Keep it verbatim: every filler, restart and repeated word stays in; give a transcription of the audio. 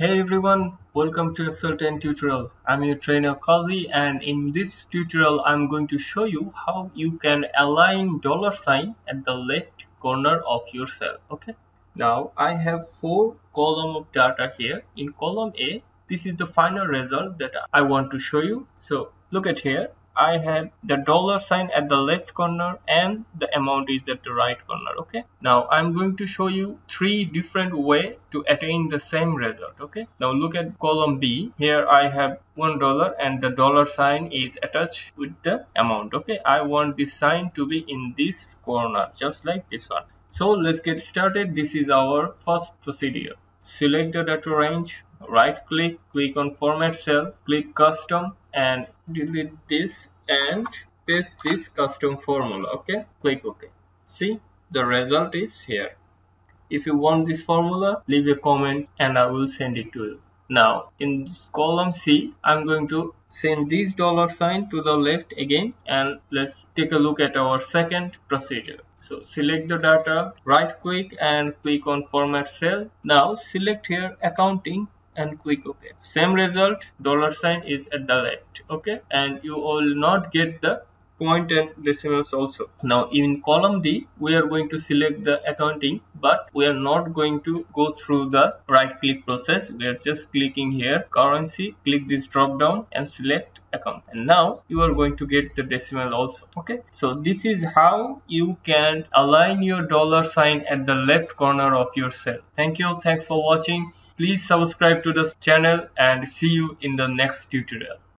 Hey everyone, welcome to Excel ten tutorial. I'm your trainer Kazi, and in this tutorial I'm going to show you how you can align dollar sign at the left corner of your cell. Okay. Now I have four column of data here. In column A, this is the final result that I want to show you. So look at here. I have the dollar sign at the left corner and the amount is at the right corner. Okay. Now I'm going to show you three different way to attain the same result. Okay. Now look at column B. Here I have one dollar and the dollar sign is attached with the amount. Okay. I want this sign to be in this corner, just like this one. So let's get started. This is our first procedure. Select the data range, right click, click on format cell, click custom and delete this and paste this custom formula. Okay, click OK. See, the result is here. If you want this formula, leave a comment and I will send it to you. Now in this column C, I'm going to send this dollar sign to the left again, and let's take a look at our second procedure. So select the data, right click and click on format cell. Now select here accounting and click OK. Same result, dollar sign is at the left. Okay, and you will not get the point and decimals also. Now in column D, we are going to select the accounting, but we are not going to go through the right click process. We are just clicking here currency, click this drop down and select account, and now you are going to get the decimal also. Okay, so this is how you can align your dollar sign at the left corner of your cell. Thank you, thanks for watching. Please subscribe to this channel and see you in the next tutorial.